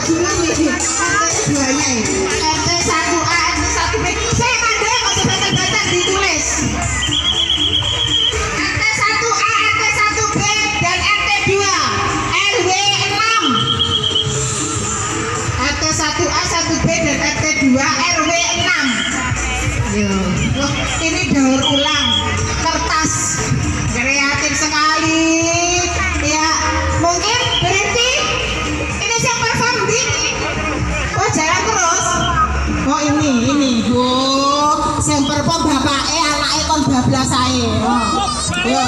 bingung ini duanya ini RT1A RT1B saya mandek kok sebaca-baca ditulis RT1A RT1B dan RT2 RW 6 RT1A 1B dan RT2 RW 6 loh ini daur ulang kertas kreatif sekali ya mungkin berarti ini siapa perform di oh jalan terus oh ini oh yang perform bapaknya anaknya kon bablas saya oh ya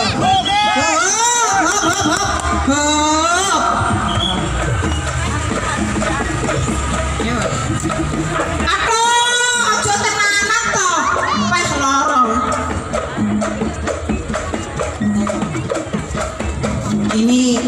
ini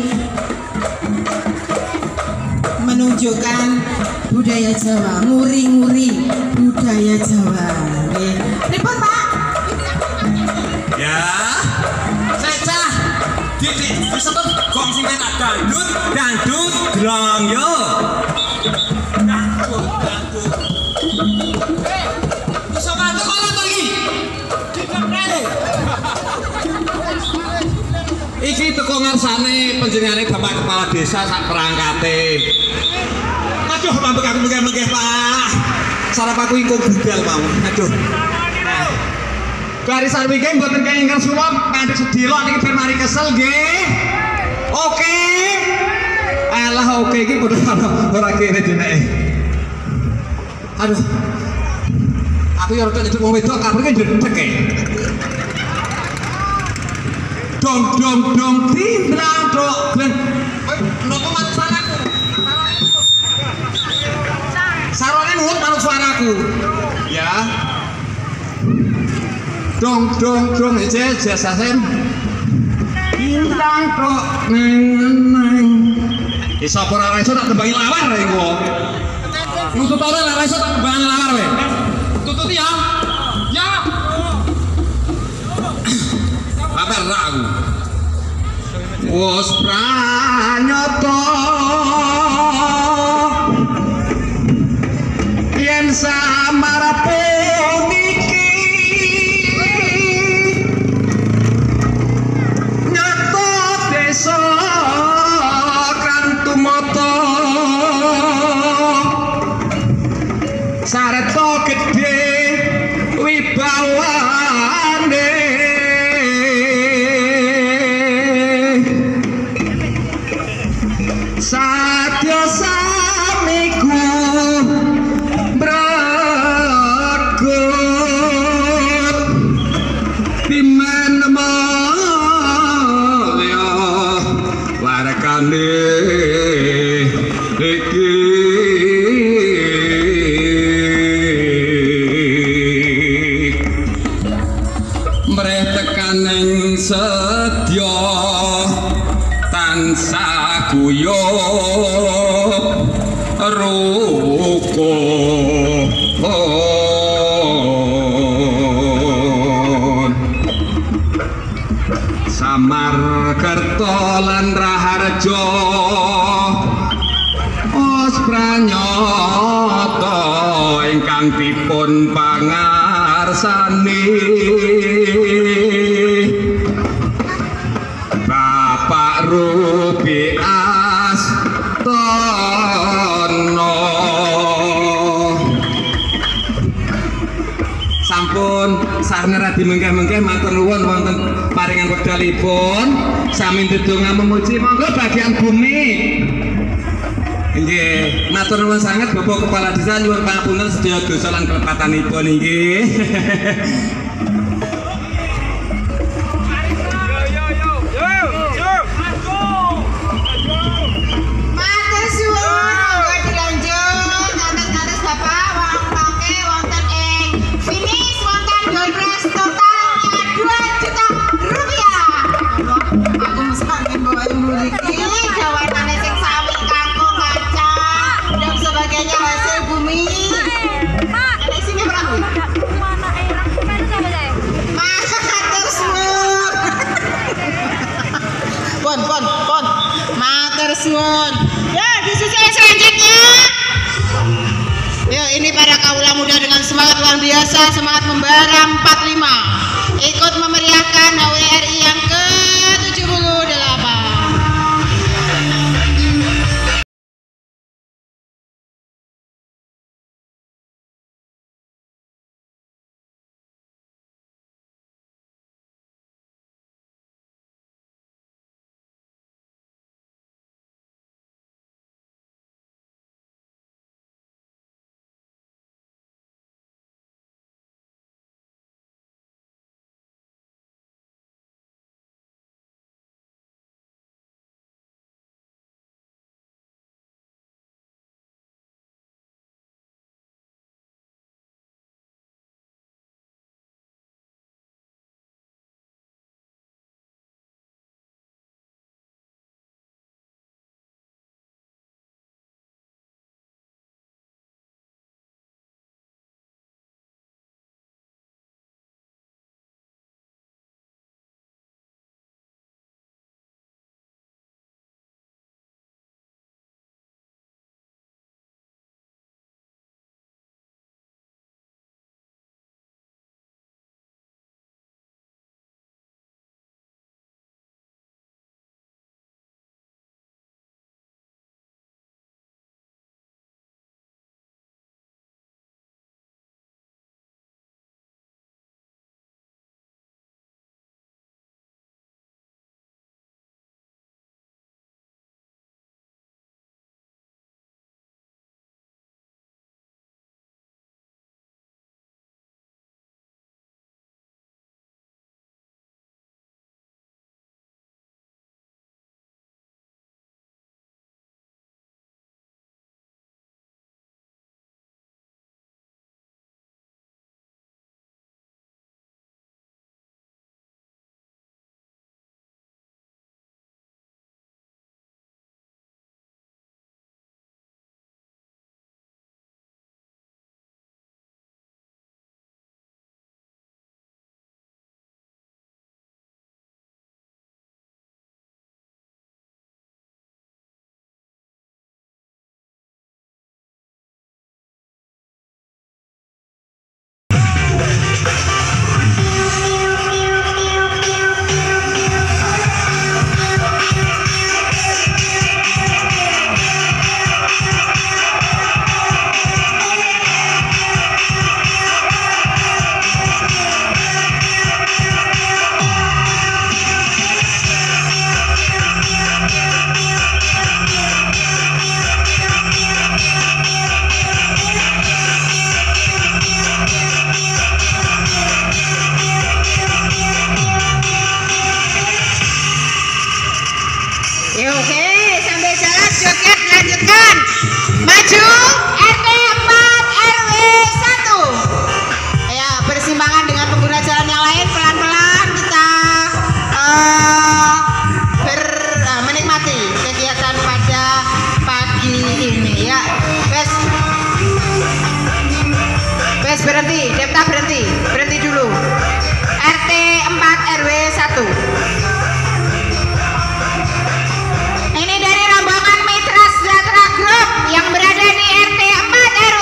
menunjukkan budaya Jawa, nguri-nguri budaya Jawa. Ribut Pak? Ya, secah, didik, bisa tuh gong sing penak dangdut, grong yo. Dangdut. Bisa bantu kalau lagi? Iki teko ngarsane panjenengane Bapak Kepala Desa sak perangkate. Aduh, mampek aku menggeh Pak. Sarap aku ingkung budal mau. Aduh. Garisan wingi mboten kaya ingkang suwung, kandhek sedilok niki ben mari kesel nggih. Oke. Alah oke iki padha ora kene jenenge. Aduh. Aku yo rada nyedhek wong wedok kabeh ki ndredeg e. Dong timblang dok glen nopo manut suaraku sarone nurut manut suaraku ya dong jasasen timblang dok neng iso ora iso tak tembangi lawar ya engko nutut ora iso tak tembangi lawar we tututi ya apa aku wis pranyata yen samarape niki nyata desa kan tumata sareta gedhe wibawane Satya samiku bragut dimana malya warakane iki mreh tekaning sedya tansah guyub rukun Samarkerta lan Raharja os pranyata ingkang dipun pangarsani Bapak Rubi Astono sampun sareng radi mengkeh-mengkeh matur nuwun wonten paringan wekdalipun sami ndedonga memuji monggo bagian bumi nggih matur nuwun sanget Bapak Kepala Desa nyuwun pangapunten sedaya dosa lan kelepatanipun nggih hasil bumi. Ada isinya berapa? Matur suwun. Matur suwun. Ya, disusul selanjutnya. Yo, ini para kaula muda dengan semangat luar biasa, semangat membara 45. Ikut memeriahkan HUT RI yang ke-78. Berhenti dulu. RT 4 RW 1. Ini dari rombongan Mitra Sejahtera Group yang berada di RT 4 RW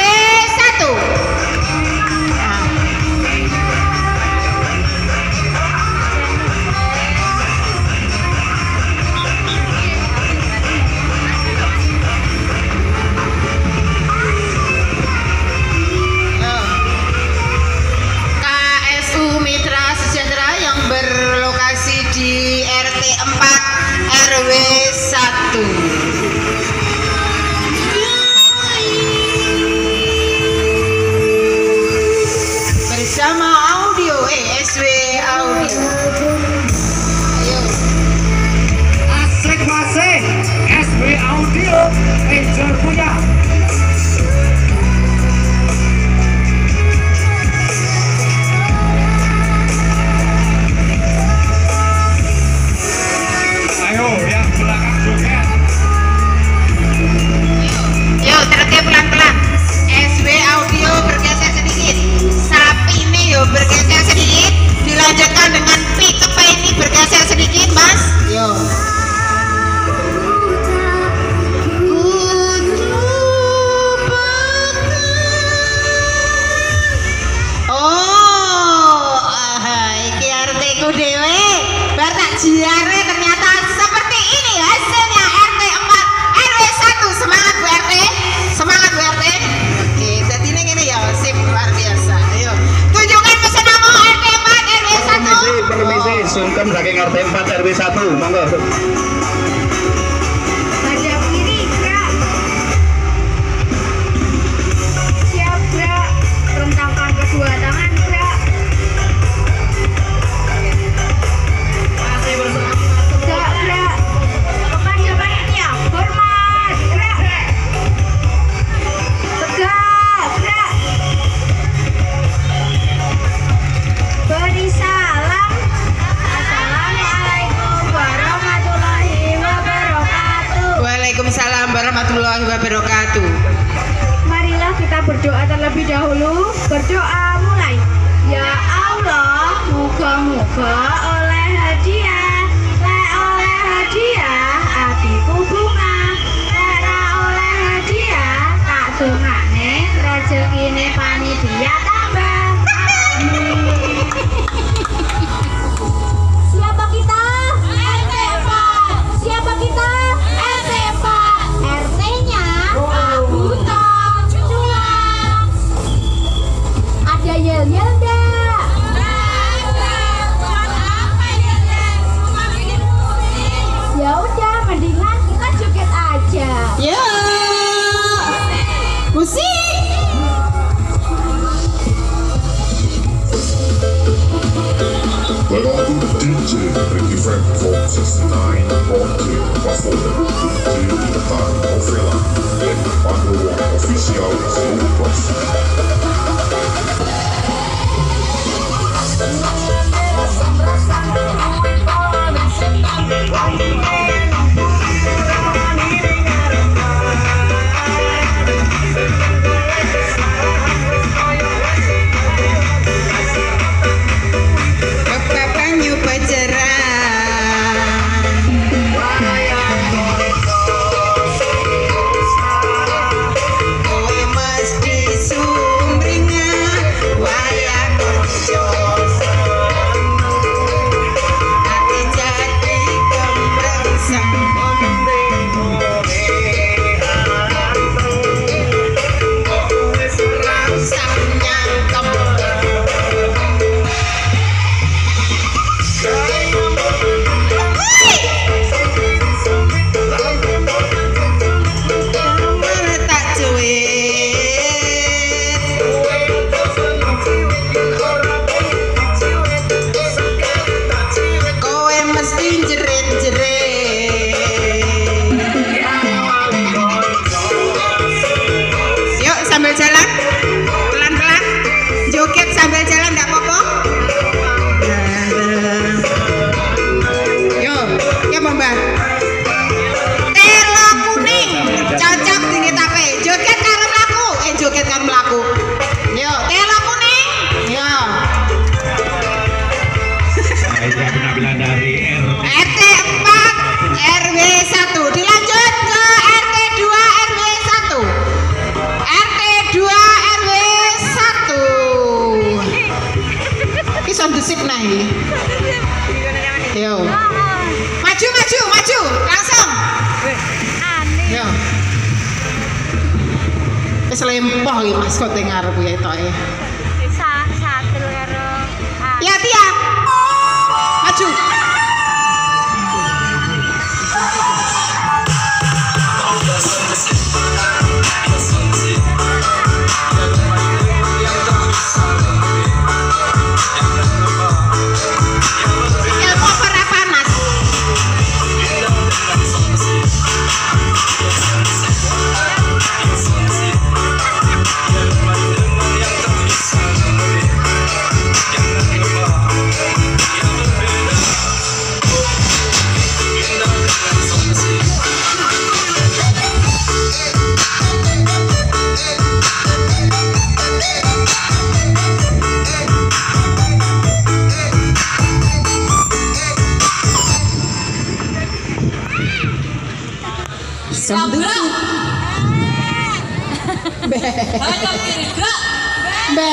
1. KSU Mitra Sejahtera yang berlokasi di RT 4 RW 1. Bersama audio SW Audio. Ayo. Asik masih SW Audio Angel punya. Ayo yang belakang joget. Yuk tertib pelan-pelan. SW Audio bergeser sedikit. Sapi ini yuk bergeser sedikit. Dilanjutkan dengan pick-up ini bergeser sedikit, Mas. Yuk. RT 4 RW 1 monggo. Hadap kiri gerak. Siap gerak. Rentangkan kedua tangan gerak. Tegak gerak. Kepada panitia hormat gerak. Tegak gerak. Beri salam. Assalamualaikum warahmatullahi wabarakatuh. Waalaikumsalam warahmatullahi wabarakatuh. Marilah kita berdoa terlebih dahulu. Berdoa mulai. Ya Allah, moga-moga oleh hadiah, oleh hadiah, hatiku bunga, oleh hadiah, tak dongakne rezekine panitia tambah. Siapa kita? RT 4. Siapa kita? RT 4. RT-nya Pak Buto Cuang. Ada yel-yel enggak? Ya udah, mendingan kita joget aja. Ya. Musik. Welcome to DJ Ricky Frank from 69 Porti Perform DJ Tekan Novela dan Panduan Official Seluruh Proses. Bapak nyoba cerah. Kowe mesti sumringah wayang hati jadi kemrengsang. Rangsang nyangkem. Tak cuit. Kowe mesti jerit-jerit. Yuk sambil jalan, pelan-pelan. Joget sambil jalan enggak apa-apa. Yuk, ya Mbak. Telo kuning, cocok tinggi tape. Joget karo mlaku, joget karo mlaku. Yuk, telo kuning. Yuk. Saya penampilan dari RT 4 RW 1 dilanjut ke RT 2 RW 1. RT 2 RW 1. Iki son desip nah iki. Yo. Maju maju maju langsung. Yo. Wis lempoh iki maskote ngarep ya etoke. Satu karo. Ya Tia. Maju. Ilmu ora panas. Sambil be be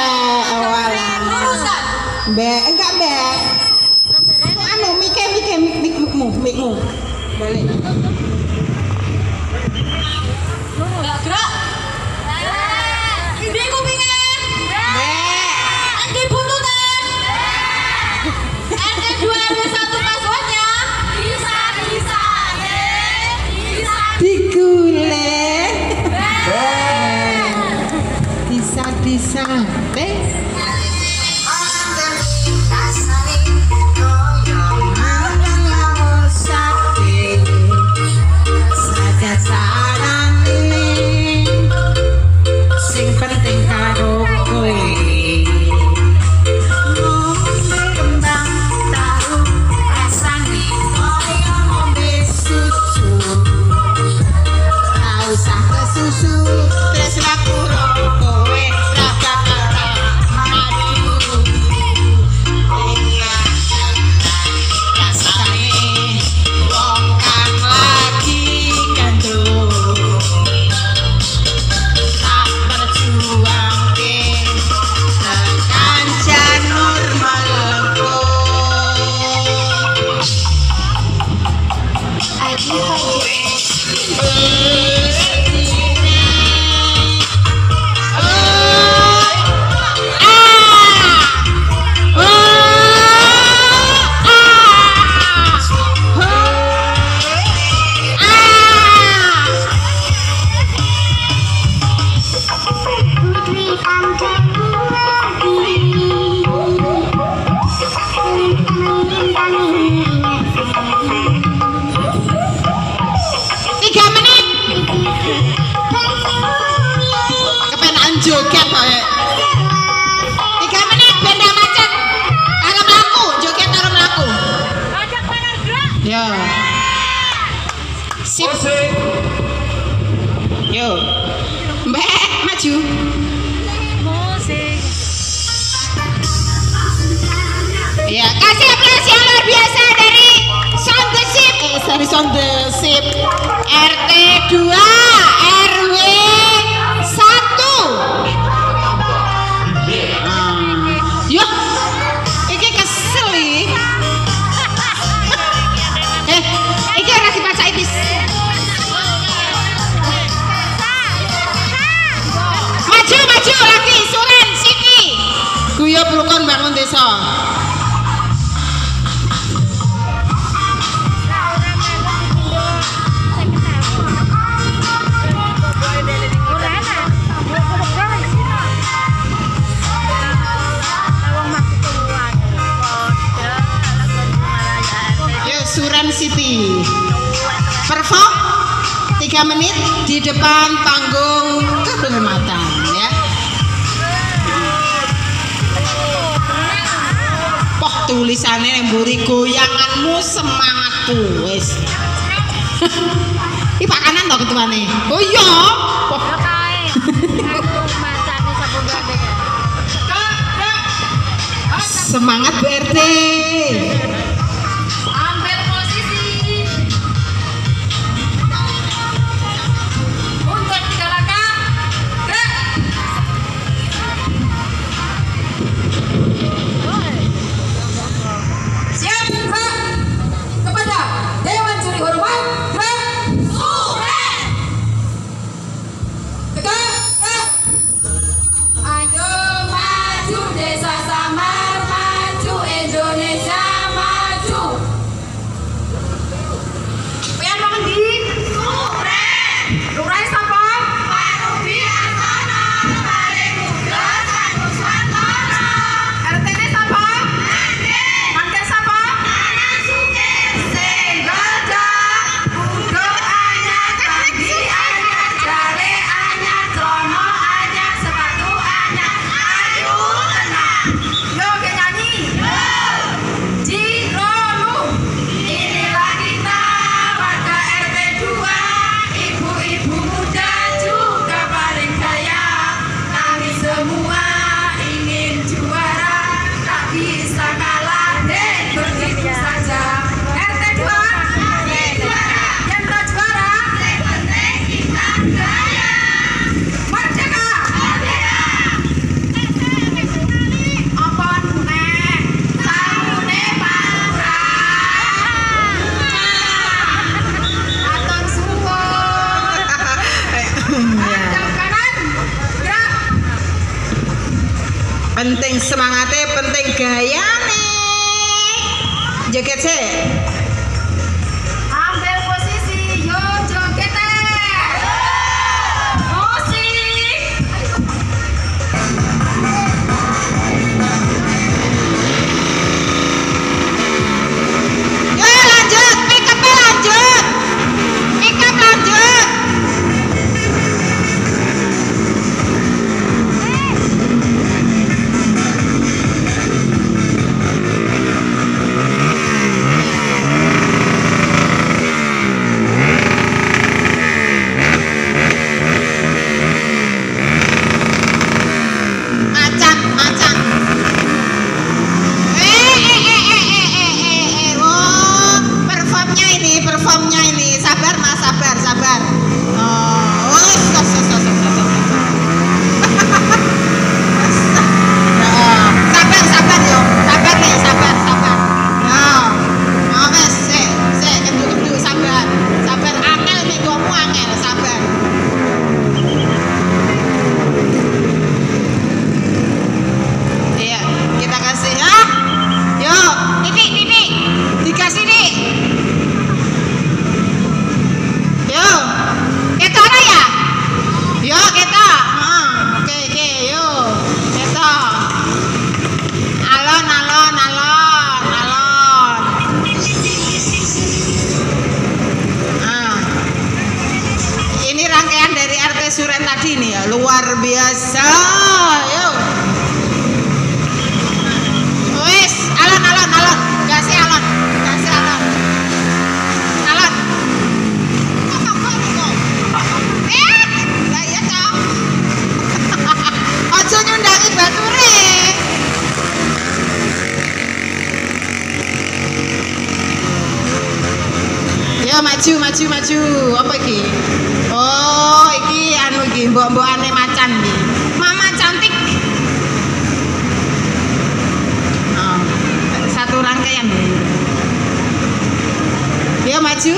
be enggak be anu mikmu balik Gerak. Gede kupingnya. Gede buntutan. RT 2 RW 1 sate. Sing penting karo kowe kembang tahu rasane kaya ngombe susu ora usah kesusu terus laku kowe ra bakal madu rasane wong kang lagi gandrung joget kae 3 menit benda macet karo mlaku joget karo mlaku ajak bareng gerak ya sip yo mbak maju musik ya kasih aplaus yang luar biasa dari Sound the Ship dari Sound the Ship RT 2 RW 1 yuk iki kesel iki ora dipacaki bis maju lagi Suren sini guyub rukun bangun desa Suren City perform 3 menit di depan panggung kehormatan ya. Poh tulisannya yang mburi goyanganmu semangatku wis. Iki Pak Kanan to ketuane. Oh iya. Poh. Semangat BRT. Penting semangatnya, penting gayane. Joget sih. Ambil posisi, yo joget. Musik. luar biasa. Yuk. Wes, alon. Kasih alon. Alon. Lah iya toh. Aja nyundangi bature. Ya maju. Apa iki? Oh, iki anu iki mbok-mbokane macan iki. Mama cantik. Oh, satu rangkaian. Ya maju.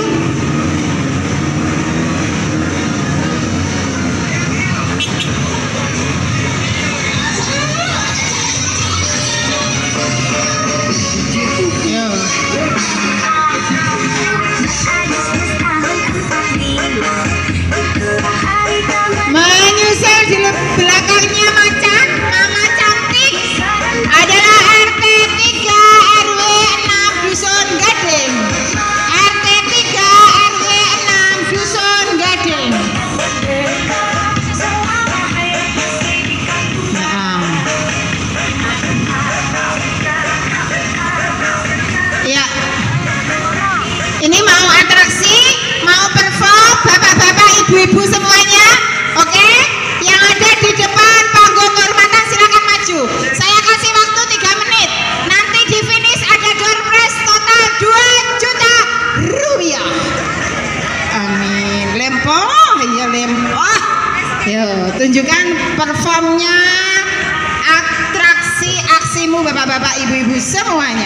Yo. Menyusul di belakangnya macan, mama cantik adalah RT 3 RW 6 Dusun Gading. RT 3 RW 6 Dusun Gading. Nah. Ya. Ini mau atraksi, mau perform, bapak-bapak, ibu-ibu semuanya. Oke, yang ada di depan panggung kehormatan silakan maju. Saya kasih waktu 3 menit. Nanti di finish ada door prize total 2 juta rupiah. Amin. Lempoh, ya lempoh. Yo, tunjukkan performnya, atraksi aksimu bapak-bapak, ibu-ibu semuanya.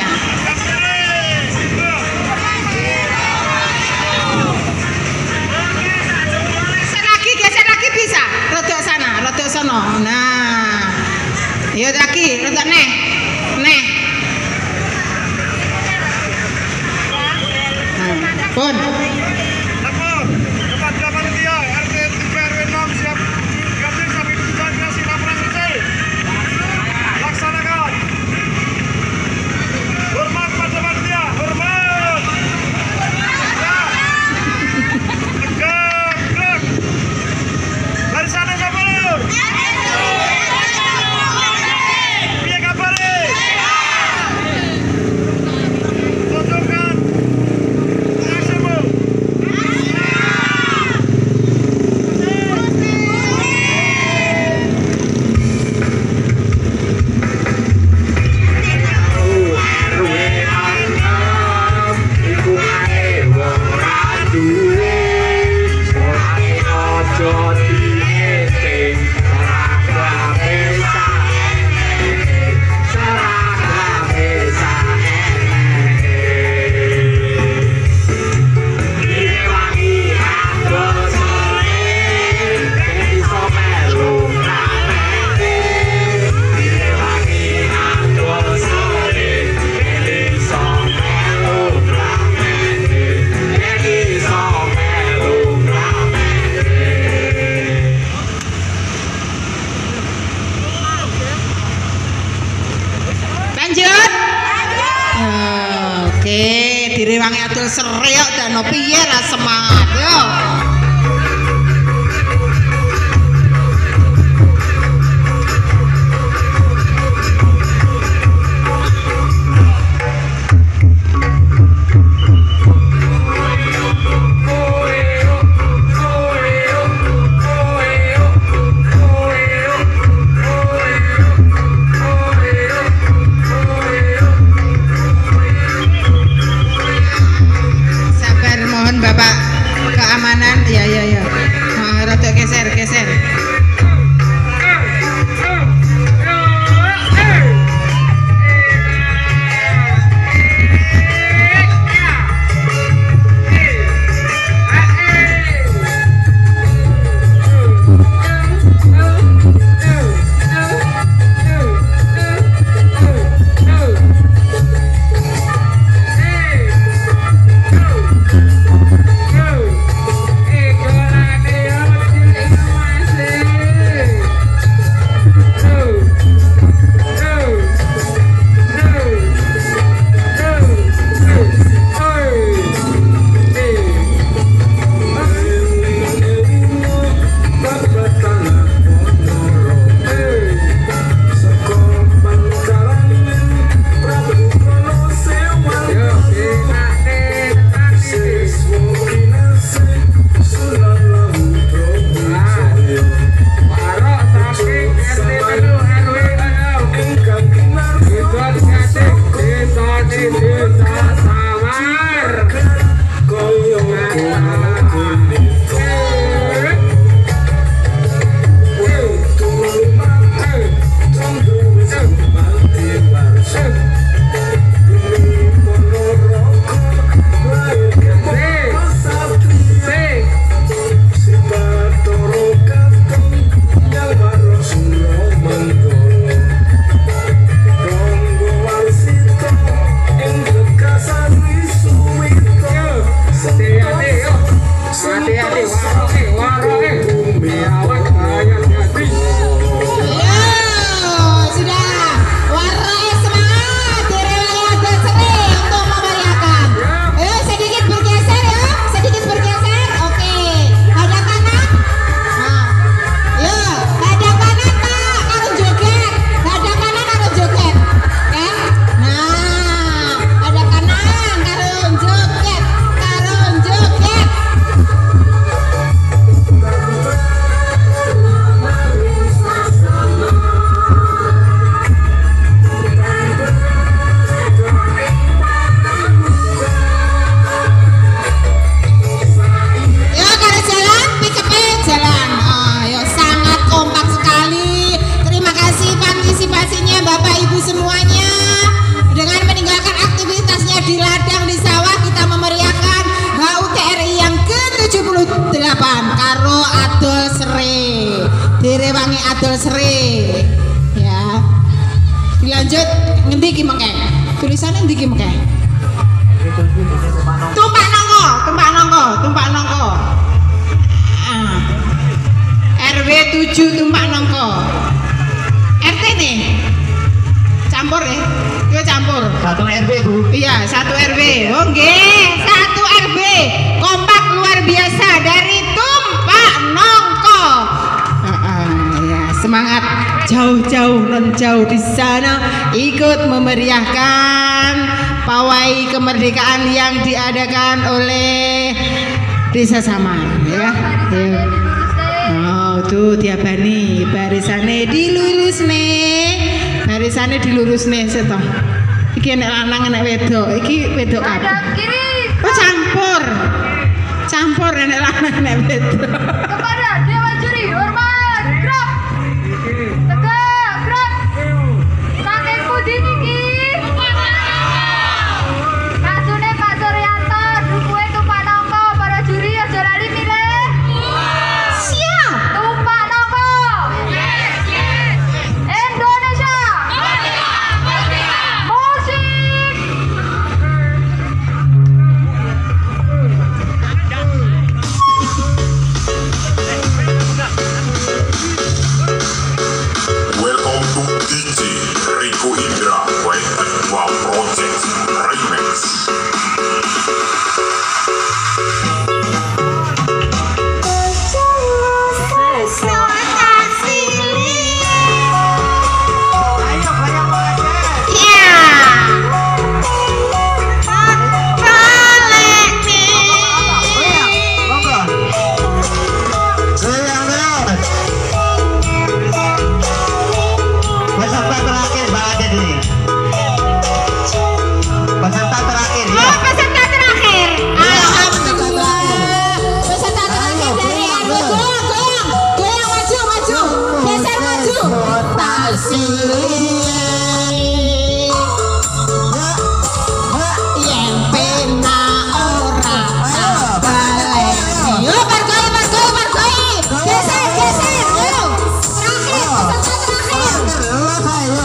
Bisa, rodok sana, rodok sono. Nah, yuk lagi, rodok neh. Pun. Laksanakan. Hormat pada panitia, hormat. Tegak. Dari sana siapa lu? Piye kabare? Tunjukkan aksimu. Lanjut. Oke, direwangi atul seriok dan piye lah semangat yo. Bapak keamanan, ya. Rada geser. karo adol sere direwangi adol sere ya. Dilanjut ngendi ki mengke tulisannya ngendi ki mengke tumpak nongko RW 7 tumpak nongko RT nih campur ya yo campur 1 RW Bu. Iya 1 RW oh nggih 1 RW kompak luar biasa dari tumpak nongko. Ya semangat jauh-jauh non jauh di sana ikut memeriahkan pawai kemerdekaan yang diadakan oleh Desa Saman ya. Oh tuh Diabani barisane dilurus nih setong. Iki enek lanang enek wedok, iki wedok kabeh. Oh campur enek lanang enek wedok. Kepada Dewa Juri hormat gerak tegak gerak saking pundi niki kasune Pak Suryanto dukuhe tumpak nongko para juri aja lali milih Siap. tumpak nongko Indonesia musik. Welcome to DJ Rico Indra Kedua Project Remix. Peserta terakhir ini. Peserta terakhir ya. Oh, peserta terakhir. Alhamdulillah. Peserta terakhir dari RW. Goyang maju. Geser maju. Yang pena ora balik. Yo pergoi. Geser. Yo. Terakhir, peserta terakhir.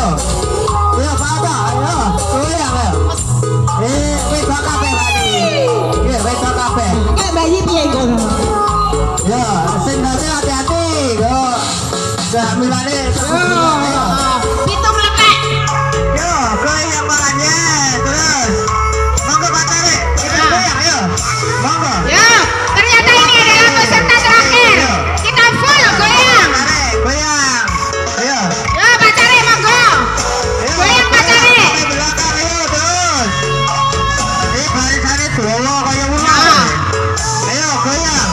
Kayak bayi piye ngono. Ya, sendalnya hati-hati. Yo. Milane. Pitung lepek. Yo, goyang makannya. Terus. Monggo Pak Tarik. Kita goyang ayo. Monggo. Ya, ternyata ini adalah peserta terakhir. Kita full goyang. Tarik, goyang. Ayo. Ya, Pak Cari monggo. Ayo, Goyang Pak Cari. sampai belakang ayo terus. Ini barisannya dua kayak ulang. Ayo goyang.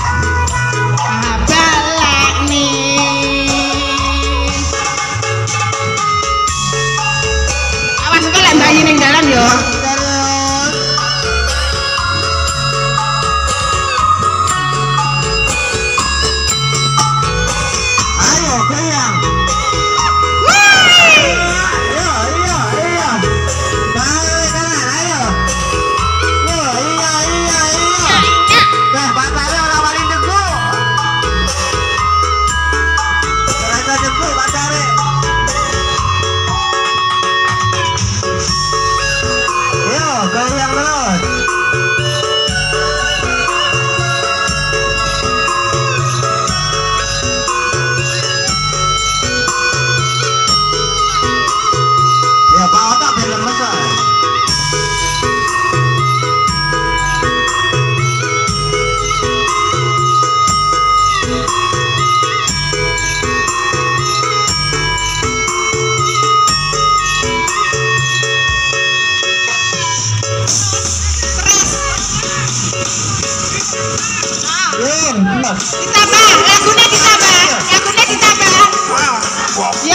Balik nih. Awas kok lek bayi ning dalan yo. Terus. Ayo goyang. Iya. Balik kanan, ayo. Yo, iya. Nah, Pak Tarik orang paling degu. Mereka degu, Pak Tarik. Yo, goyang terus. Ditambah, lagunya ditambah. Yo.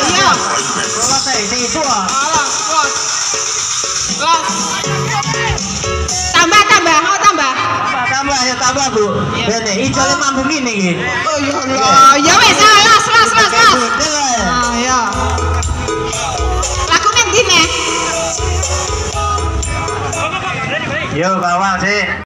Tambah Bu. Bene ijole mambu ngene iki. Oh ya Allah. Ya wis, las. Ya. Lagu nang ndi, Nek? Yo bawa sih.